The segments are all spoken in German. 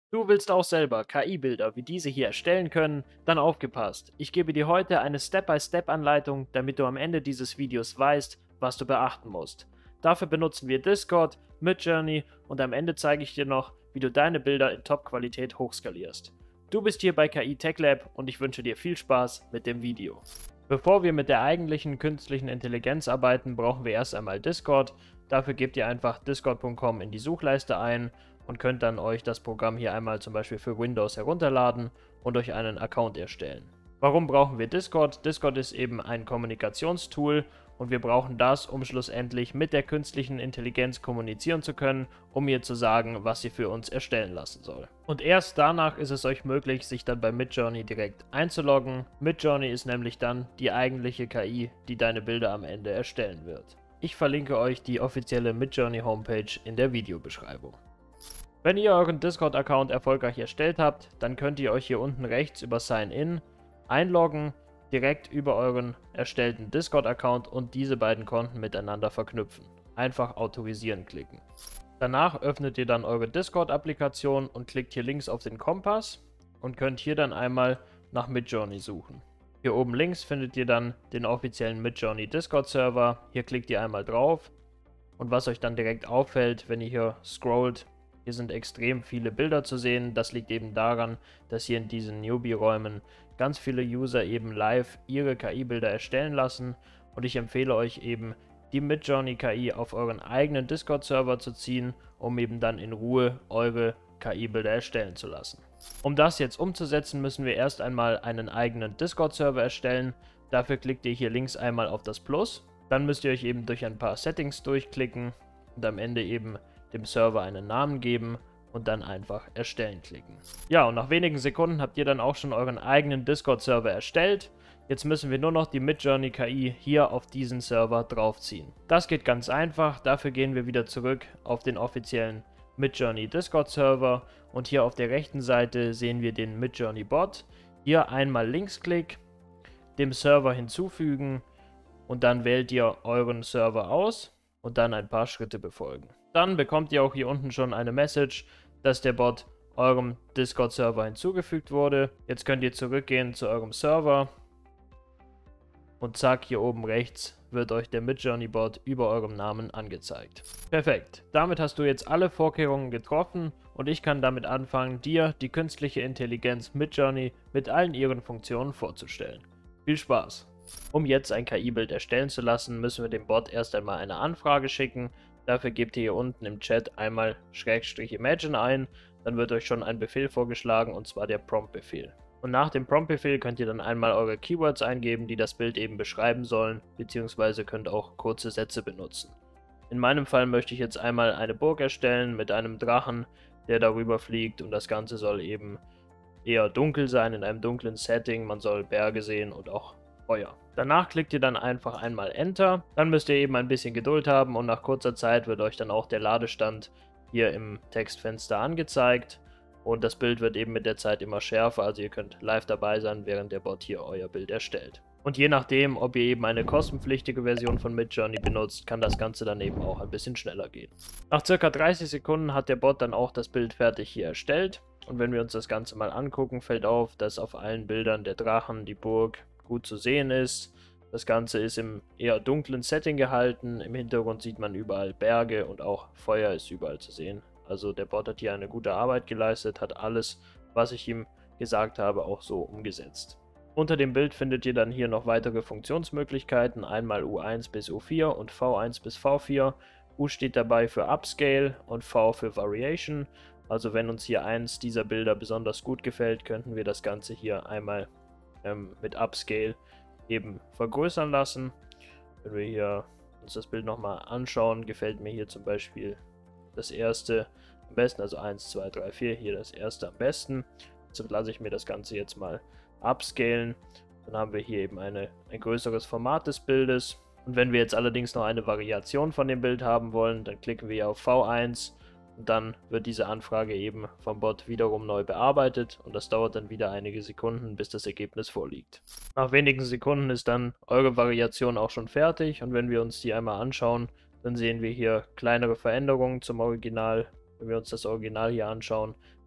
Du willst auch selber KI-Bilder wie diese hier erstellen können? Dann aufgepasst. Ich gebe dir heute eine Step-by-Step-Anleitung, damit du am Ende dieses Videos weißt, was du beachten musst. Dafür benutzen wir Discord, Midjourney und am Ende zeige ich dir noch, wie du deine Bilder in Top-Qualität hochskalierst. Du bist hier bei KI Tech Lab und ich wünsche dir viel Spaß mit dem Video. Bevor wir mit der eigentlichen künstlichen Intelligenz arbeiten, brauchen wir erst einmal Discord. Dafür gebt ihr einfach discord.com in die Suchleiste ein und könnt dann euch das Programm hier einmal zum Beispiel für Windows herunterladen und euch einen Account erstellen. Warum brauchen wir Discord? Discord ist eben ein Kommunikationstool und wir brauchen das, um schlussendlich mit der künstlichen Intelligenz kommunizieren zu können, um ihr zu sagen, was sie für uns erstellen lassen soll. Und erst danach ist es euch möglich, sich dann bei Midjourney direkt einzuloggen. Midjourney ist nämlich dann die eigentliche KI, die deine Bilder am Ende erstellen wird. Ich verlinke euch die offizielle Midjourney Homepage in der Videobeschreibung. Wenn ihr euren Discord-Account erfolgreich erstellt habt, dann könnt ihr euch hier unten rechts über Sign In einloggen, direkt über euren erstellten Discord-Account und diese beiden Konten miteinander verknüpfen. Einfach Autorisieren klicken. Danach öffnet ihr dann eure Discord-Applikation und klickt hier links auf den Kompass und könnt hier dann einmal nach Midjourney suchen. Hier oben links findet ihr dann den offiziellen Midjourney Discord-Server. Hier klickt ihr einmal drauf und was euch dann direkt auffällt, wenn ihr hier scrollt, hier sind extrem viele Bilder zu sehen. Das liegt eben daran, dass hier in diesen Newbie-Räumen ganz viele User eben live ihre KI-Bilder erstellen lassen und ich empfehle euch eben, die Midjourney KI auf euren eigenen Discord-Server zu ziehen, um eben dann in Ruhe eure KI-Bilder erstellen zu lassen. Um das jetzt umzusetzen, müssen wir erst einmal einen eigenen Discord-Server erstellen. Dafür klickt ihr hier links einmal auf das Plus. Dann müsst ihr euch eben durch ein paar Settings durchklicken und am Ende eben dem Server einen Namen geben und dann einfach erstellen klicken. Ja, und nach wenigen Sekunden habt ihr dann auch schon euren eigenen Discord-Server erstellt. Jetzt müssen wir nur noch die Midjourney KI hier auf diesen Server draufziehen. Das geht ganz einfach, dafür gehen wir wieder zurück auf den offiziellen Midjourney Discord-Server und hier auf der rechten Seite sehen wir den Midjourney Bot. Hier einmal Linksklick, dem Server hinzufügen und dann wählt ihr euren Server aus und dann ein paar Schritte befolgen. Dann bekommt ihr auch hier unten schon eine Message, dass der Bot eurem Discord-Server hinzugefügt wurde. Jetzt könnt ihr zurückgehen zu eurem Server und zack, hier oben rechts wird euch der Midjourney-Bot über eurem Namen angezeigt. Perfekt, damit hast du jetzt alle Vorkehrungen getroffen und ich kann damit anfangen, dir die künstliche Intelligenz Midjourney mit allen ihren Funktionen vorzustellen. Viel Spaß! Um jetzt ein KI-Bild erstellen zu lassen, müssen wir dem Bot erst einmal eine Anfrage schicken. Dafür gebt ihr hier unten im Chat einmal /imagine ein, dann wird euch schon ein Befehl vorgeschlagen und zwar der Prompt-Befehl. Und nach dem Prompt-Befehl könnt ihr dann einmal eure Keywords eingeben, die das Bild eben beschreiben sollen, beziehungsweise könnt auch kurze Sätze benutzen. In meinem Fall möchte ich jetzt einmal eine Burg erstellen mit einem Drachen, der darüber fliegt und das Ganze soll eben eher dunkel sein, in einem dunklen Setting, man soll Berge sehen und auch Feuer. Danach klickt ihr dann einfach einmal Enter, dann müsst ihr eben ein bisschen Geduld haben und nach kurzer Zeit wird euch dann auch der Ladestand hier im Textfenster angezeigt und das Bild wird eben mit der Zeit immer schärfer, also ihr könnt live dabei sein, während der Bot hier euer Bild erstellt. Und je nachdem, ob ihr eben eine kostenpflichtige Version von Midjourney benutzt, kann das Ganze dann eben auch ein bisschen schneller gehen. Nach circa 30 Sekunden hat der Bot dann auch das Bild fertig hier erstellt und wenn wir uns das Ganze mal angucken, fällt auf, dass auf allen Bildern der Drachen, die Burg, gut zu sehen ist. Das Ganze ist im eher dunklen Setting gehalten. Im Hintergrund sieht man überall Berge und auch Feuer ist überall zu sehen. Also der Bot hat hier eine gute Arbeit geleistet, hat alles, was ich ihm gesagt habe, auch so umgesetzt. Unter dem Bild findet ihr dann hier noch weitere Funktionsmöglichkeiten, einmal U1 bis U4 und V1 bis V4. U steht dabei für Upscale und V für Variation. Also wenn uns hier eins dieser Bilder besonders gut gefällt, könnten wir das Ganze hier einmal mit Upscale eben vergrößern lassen. Wenn wir hier uns das Bild nochmal anschauen, gefällt mir hier zum Beispiel das erste am besten, also 1, 2, 3, 4, hier das erste am besten. So lasse ich mir das Ganze jetzt mal upscalen. Dann haben wir hier eben ein größeres Format des Bildes. Und wenn wir jetzt allerdings noch eine Variation von dem Bild haben wollen, dann klicken wir auf V1 und dann wird diese Anfrage eben vom Bot wiederum neu bearbeitet und das dauert dann wieder einige Sekunden, bis das Ergebnis vorliegt. Nach wenigen Sekunden ist dann eure Variation auch schon fertig und wenn wir uns die einmal anschauen, dann sehen wir hier kleinere Veränderungen zum Original. Wenn wir uns das Original hier anschauen,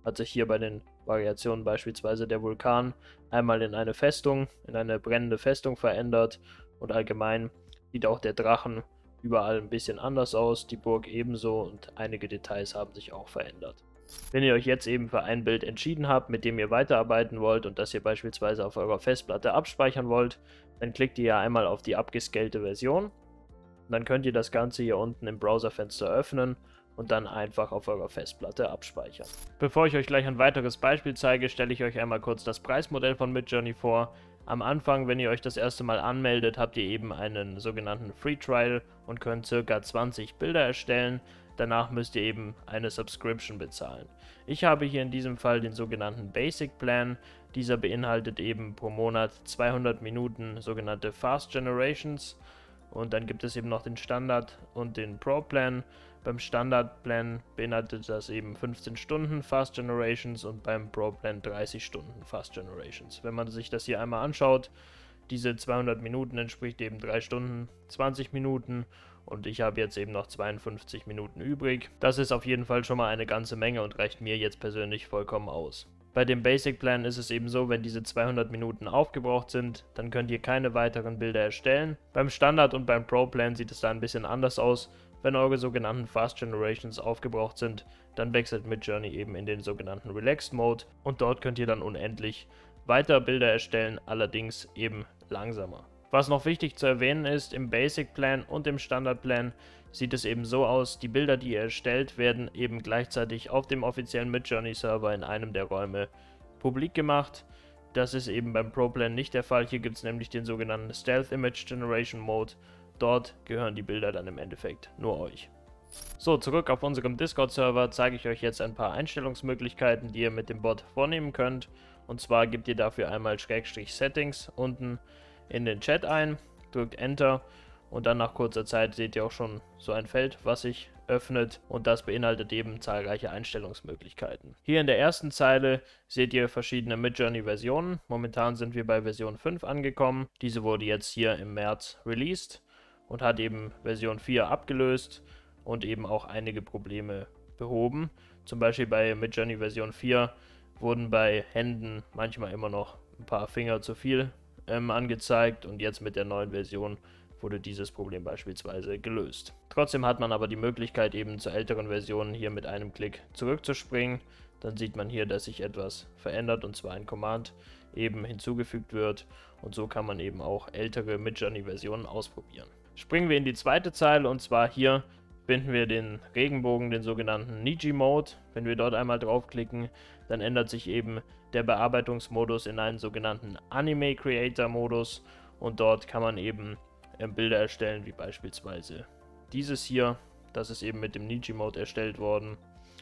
hat sich hier bei den Variationen beispielsweise der Vulkan einmal in eine Festung, in eine brennende Festung verändert und allgemein sieht auch der Drachen überall ein bisschen anders aus, die Burg ebenso und einige Details haben sich auch verändert. Wenn ihr euch jetzt eben für ein Bild entschieden habt, mit dem ihr weiterarbeiten wollt und das ihr beispielsweise auf eurer Festplatte abspeichern wollt, dann klickt ihr ja einmal auf die abgescalte Version und dann könnt ihr das Ganze hier unten im Browserfenster öffnen und dann einfach auf eurer Festplatte abspeichern. Bevor ich euch gleich ein weiteres Beispiel zeige, stelle ich euch einmal kurz das Preismodell von Midjourney vor. Am Anfang, wenn ihr euch das erste Mal anmeldet, habt ihr eben einen sogenannten Free Trial und könnt ca. 20 Bilder erstellen. Danach müsst ihr eben eine Subscription bezahlen. Ich habe hier in diesem Fall den sogenannten Basic Plan. Dieser beinhaltet eben pro Monat 200 Minuten sogenannte Fast Generations. Und dann gibt es eben noch den Standard und den Pro Plan. Beim Standard Plan beinhaltet das eben 15 Stunden Fast Generations und beim Pro Plan 30 Stunden Fast Generations. Wenn man sich das hier einmal anschaut, diese 200 Minuten entspricht eben 3 Stunden 20 Minuten und ich habe jetzt eben noch 52 Minuten übrig. Das ist auf jeden Fall schon mal eine ganze Menge und reicht mir jetzt persönlich vollkommen aus. Bei dem Basic Plan ist es eben so, wenn diese 200 Minuten aufgebraucht sind, dann könnt ihr keine weiteren Bilder erstellen. Beim Standard und beim Pro Plan sieht es da ein bisschen anders aus. Wenn eure sogenannten Fast Generations aufgebraucht sind, dann wechselt Midjourney eben in den sogenannten Relaxed Mode und dort könnt ihr dann unendlich weiter Bilder erstellen, allerdings eben langsamer. Was noch wichtig zu erwähnen ist, im Basic Plan und im Standard Plan sieht es eben so aus, die Bilder, die ihr erstellt, werden eben gleichzeitig auf dem offiziellen Midjourney Server in einem der Räume publik gemacht. Das ist eben beim Pro Plan nicht der Fall, hier gibt es nämlich den sogenannten Stealth Image Generation Mode. Dort gehören die Bilder dann im Endeffekt nur euch. So, zurück auf unserem Discord-Server zeige ich euch jetzt ein paar Einstellungsmöglichkeiten, die ihr mit dem Bot vornehmen könnt. Und zwar gebt ihr dafür einmal /Settings unten in den Chat ein, drückt Enter und dann nach kurzer Zeit seht ihr auch schon so ein Feld, was sich öffnet und das beinhaltet eben zahlreiche Einstellungsmöglichkeiten. Hier in der ersten Zeile seht ihr verschiedene Midjourney-Versionen. Momentan sind wir bei Version 5 angekommen. Diese wurde jetzt hier im März released und hat eben Version 4 abgelöst und eben auch einige Probleme behoben. Zum Beispiel bei Midjourney Version 4 wurden bei Händen manchmal immer noch ein paar Finger zu viel angezeigt und jetzt mit der neuen Version wurde dieses Problem beispielsweise gelöst. Trotzdem hat man aber die Möglichkeit eben zu älteren Versionen hier mit einem Klick zurückzuspringen. Dann sieht man hier, dass sich etwas verändert und zwar ein Command eben hinzugefügt wird und so kann man eben auch ältere Midjourney Versionen ausprobieren. Springen wir in die zweite Zeile und zwar hier finden wir den Regenbogen, den sogenannten Niji Mode. Wenn wir dort einmal draufklicken, dann ändert sich eben der Bearbeitungsmodus in einen sogenannten Anime Creator Modus und dort kann man eben Bilder erstellen, wie beispielsweise dieses hier. Das ist eben mit dem Niji Mode erstellt worden.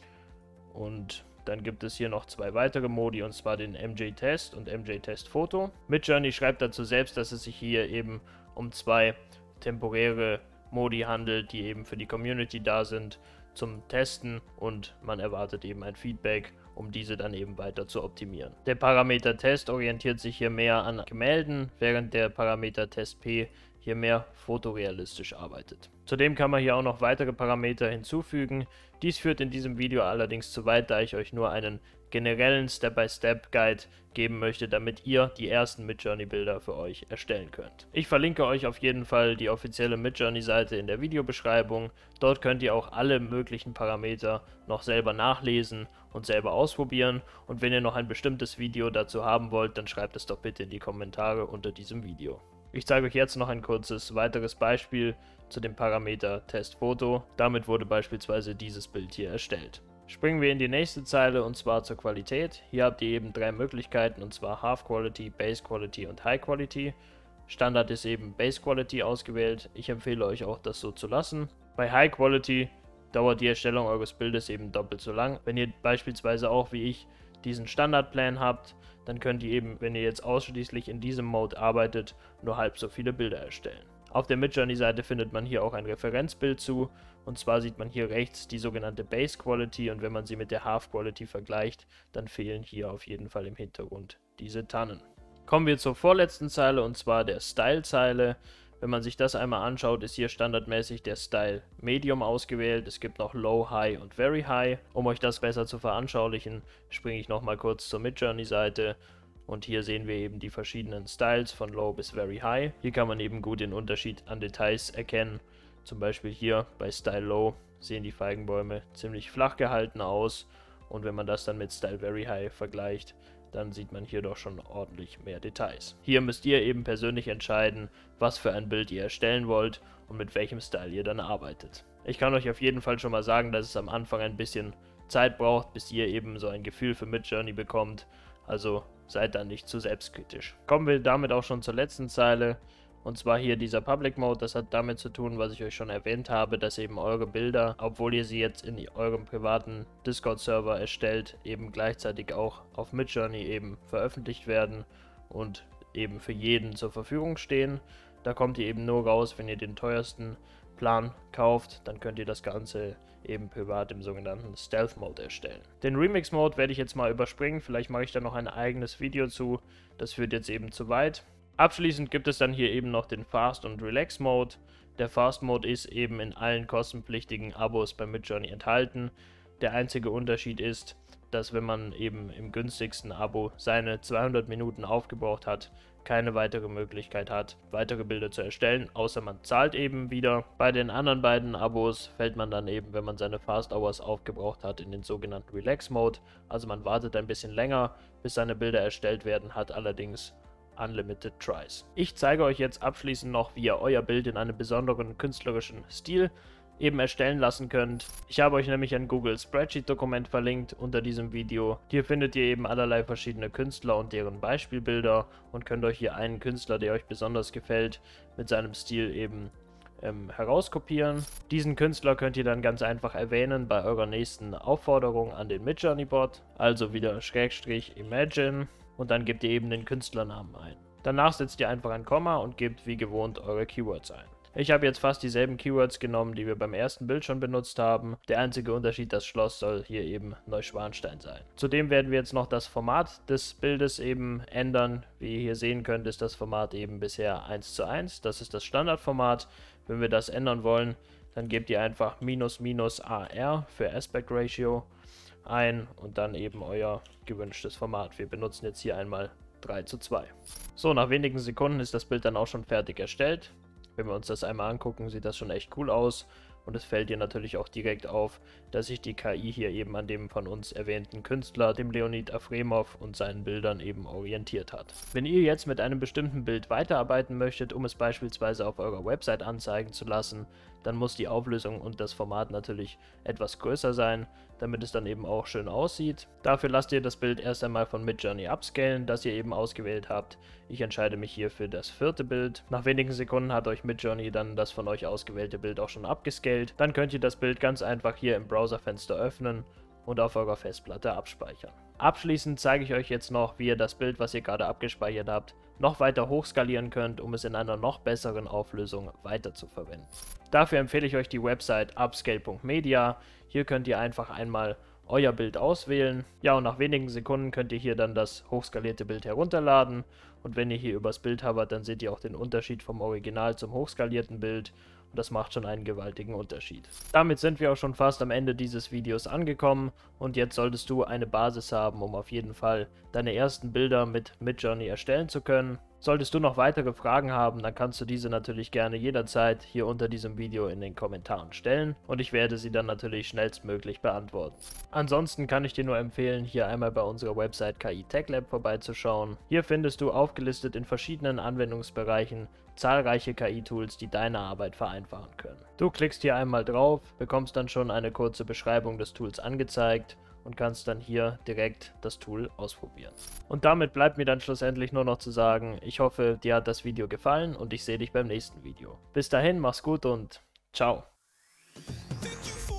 Und dann gibt es hier noch zwei weitere Modi, und zwar den MJ Test und MJ Test Photo. Midjourney schreibt dazu selbst, dass es sich hier eben um zwei temporäre Modi handelt, die eben für die Community da sind zum Testen und man erwartet eben ein Feedback, um diese dann eben weiter zu optimieren. Der Parameter Test orientiert sich hier mehr an Gemälden, während der Parameter Test P hier mehr fotorealistisch arbeitet. Zudem kann man hier auch noch weitere Parameter hinzufügen. Dies führt in diesem Video allerdings zu weit, da ich euch nur einen generellen Step-by-Step-Guide geben möchte, damit ihr die ersten Midjourney-Bilder für euch erstellen könnt. Ich verlinke euch auf jeden Fall die offizielle Midjourney-Seite in der Videobeschreibung. Dort könnt ihr auch alle möglichen Parameter noch selber nachlesen und selber ausprobieren. Und wenn ihr noch ein bestimmtes Video dazu haben wollt, dann schreibt es doch bitte in die Kommentare unter diesem Video. Ich zeige euch jetzt noch ein kurzes weiteres Beispiel zu dem Parameter Test Photo. Damit wurde beispielsweise dieses Bild hier erstellt. Springen wir in die nächste Zeile und zwar zur Qualität. Hier habt ihr eben drei Möglichkeiten und zwar Half Quality, Base Quality und High Quality. Standard ist eben Base Quality ausgewählt. Ich empfehle euch auch, das so zu lassen. Bei High Quality dauert die Erstellung eures Bildes eben doppelt so lang. Wenn ihr beispielsweise auch wie ich diesen Standardplan habt, dann könnt ihr eben, wenn ihr jetzt ausschließlich in diesem Mode arbeitet, nur halb so viele Bilder erstellen. Auf der Midjourney-Seite findet man hier auch ein Referenzbild zu, und zwar sieht man hier rechts die sogenannte Base Quality und wenn man sie mit der Half Quality vergleicht, dann fehlen hier auf jeden Fall im Hintergrund diese Tannen. Kommen wir zur vorletzten Zeile und zwar der Style-Zeile. Wenn man sich das einmal anschaut, ist hier standardmäßig der Style Medium ausgewählt. Es gibt noch Low, High und Very High. Um euch das besser zu veranschaulichen, springe ich nochmal kurz zur Midjourney-Seite. Und hier sehen wir eben die verschiedenen Styles von Low bis Very High. Hier kann man eben gut den Unterschied an Details erkennen. Zum Beispiel hier bei Style Low sehen die Feigenbäume ziemlich flach gehalten aus. Und wenn man das dann mit Style Very High vergleicht, dann sieht man hier doch schon ordentlich mehr Details. Hier müsst ihr eben persönlich entscheiden, was für ein Bild ihr erstellen wollt und mit welchem Style ihr dann arbeitet. Ich kann euch auf jeden Fall schon mal sagen, dass es am Anfang ein bisschen Zeit braucht, bis ihr eben so ein Gefühl für Midjourney bekommt. Also seid dann nicht zu selbstkritisch. Kommen wir damit auch schon zur letzten Zeile. Und zwar hier dieser Public Mode, das hat damit zu tun, was ich euch schon erwähnt habe, dass eben eure Bilder, obwohl ihr sie jetzt in eurem privaten Discord-Server erstellt, eben gleichzeitig auch auf Midjourney eben veröffentlicht werden und eben für jeden zur Verfügung stehen. Da kommt ihr eben nur raus, wenn ihr den teuersten Plan kauft, dann könnt ihr das Ganze eben privat im sogenannten Stealth Mode erstellen. Den Remix Mode werde ich jetzt mal überspringen, vielleicht mache ich da noch ein eigenes Video zu, das führt jetzt eben zu weit. Abschließend gibt es dann hier eben noch den Fast und Relax Mode. Der Fast Mode ist eben in allen kostenpflichtigen Abos bei Midjourney enthalten. Der einzige Unterschied ist, dass wenn man eben im günstigsten Abo seine 200 Minuten aufgebraucht hat, keine weitere Möglichkeit hat, weitere Bilder zu erstellen, außer man zahlt eben wieder. Bei den anderen beiden Abos fällt man dann eben, wenn man seine Fast Hours aufgebraucht hat, in den sogenannten Relax Mode. Also man wartet ein bisschen länger, bis seine Bilder erstellt werden, hat allerdings Unlimited Tries. Ich zeige euch jetzt abschließend noch, wie ihr euer Bild in einem besonderen künstlerischen Stil eben erstellen lassen könnt. Ich habe euch nämlich ein Google Spreadsheet Dokument verlinkt unter diesem Video. Hier findet ihr eben allerlei verschiedene Künstler und deren Beispielbilder und könnt euch hier einen Künstler, der euch besonders gefällt, mit seinem Stil eben herauskopieren. Diesen Künstler könnt ihr dann ganz einfach erwähnen bei eurer nächsten Aufforderung an den Midjourney Bot, also wieder /imagine und dann gebt ihr eben den Künstlernamen ein. Danach setzt ihr einfach ein Komma und gebt wie gewohnt eure Keywords ein. Ich habe jetzt fast dieselben Keywords genommen, die wir beim ersten Bild schon benutzt haben. Der einzige Unterschied, das Schloss soll hier eben Neuschwanstein sein. Zudem werden wir jetzt noch das Format des Bildes eben ändern. Wie ihr hier sehen könnt, ist das Format eben bisher 1:1. Das ist das Standardformat. Wenn wir das ändern wollen, dann gebt ihr einfach --AR für Aspect Ratio ein und dann eben euer gewünschtes Format. Wir benutzen jetzt hier einmal 3:2. So, nach wenigen Sekunden ist das Bild dann auch schon fertig erstellt. Wenn wir uns das einmal angucken, sieht das schon echt cool aus. Und es fällt dir natürlich auch direkt auf, dass sich die KI hier eben an dem von uns erwähnten Künstler, dem Leonid Afremov, und seinen Bildern eben orientiert hat. Wenn ihr jetzt mit einem bestimmten Bild weiterarbeiten möchtet, um es beispielsweise auf eurer Website anzeigen zu lassen, dann muss die Auflösung und das Format natürlich etwas größer sein, damit es dann eben auch schön aussieht. Dafür lasst ihr das Bild erst einmal von Midjourney upscalen, das ihr eben ausgewählt habt. Ich entscheide mich hier für das vierte Bild. Nach wenigen Sekunden hat euch Midjourney dann das von euch ausgewählte Bild auch schon upgescaled. Dann könnt ihr das Bild ganz einfach hier im Browserfenster öffnen und auf eurer Festplatte abspeichern. Abschließend zeige ich euch jetzt noch, wie ihr das Bild, was ihr gerade abgespeichert habt, noch weiter hochskalieren könnt, um es in einer noch besseren Auflösung weiter zu verwenden. Dafür empfehle ich euch die Website upscale.media. Hier könnt ihr einfach einmal euer Bild auswählen. Ja, und nach wenigen Sekunden könnt ihr hier dann das hochskalierte Bild herunterladen. Und wenn ihr hier übers Bild hovert, dann seht ihr auch den Unterschied vom Original zum hochskalierten Bild. Und das macht schon einen gewaltigen Unterschied. Damit sind wir auch schon fast am Ende dieses Videos angekommen. Und jetzt solltest du eine Basis haben, um auf jeden Fall deine ersten Bilder mit Midjourney erstellen zu können. Solltest du noch weitere Fragen haben, dann kannst du diese natürlich gerne jederzeit hier unter diesem Video in den Kommentaren stellen und ich werde sie dann natürlich schnellstmöglich beantworten. Ansonsten kann ich dir nur empfehlen, hier einmal bei unserer Website KI Tech Lab vorbeizuschauen. Hier findest du aufgelistet in verschiedenen Anwendungsbereichen zahlreiche KI-Tools, die deine Arbeit vereinfachen können. Du klickst hier einmal drauf, bekommst dann schon eine kurze Beschreibung des Tools angezeigt und kannst dann hier direkt das Tool ausprobieren. Und damit bleibt mir dann schlussendlich nur noch zu sagen, ich hoffe, dir hat das Video gefallen und ich sehe dich beim nächsten Video. Bis dahin, mach's gut und ciao.